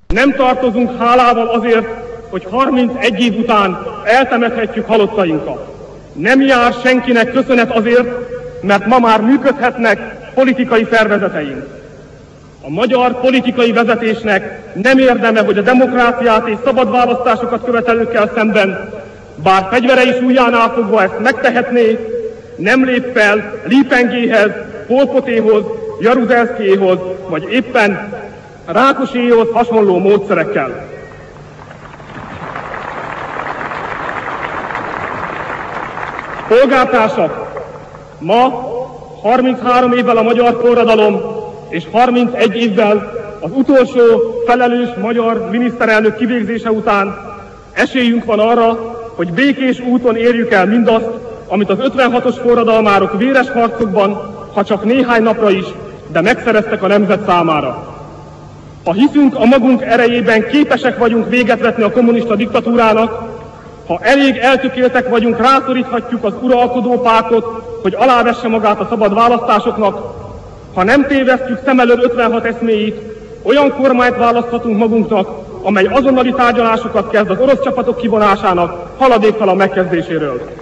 Nem tartozunk hálával azért, hogy 31 év után eltemethetjük halottainkat. Nem jár senkinek köszönet azért, mert ma már működhetnek politikai szervezeteink. A magyar politikai vezetésnek nem érdeme, hogy a demokráciát és szabad választásokat követelőkkel szemben, bár fegyvere is ujjánál fogva ezt megtehetné, nem lép fel Lipengéhez, Pol Potéhoz, Jaruzelszkéhoz, vagy éppen Rákoséhoz hasonló módszerekkel. Polgártársak, ma 33 évvel a magyar forradalom és 31 évvel az utolsó felelős magyar miniszterelnök kivégzése után esélyünk van arra, hogy békés úton érjük el mindazt, amit az 56-os forradalmárok véres harcokban, ha csak néhány napra is, de megszereztek a nemzet számára. Ha hiszünk a magunk erejében, képesek vagyunk véget vetni a kommunista diktatúrának, ha elég eltökéltek vagyunk, rászoríthatjuk az uralkodó pártot, hogy alávesse magát a szabad választásoknak, ha nem tévesztjük szem elől 56 eszméit, olyan kormányt választhatunk magunknak, amely azonnali tárgyalásokat kezd az orosz csapatok kivonásának haladéktalan megkezdéséről.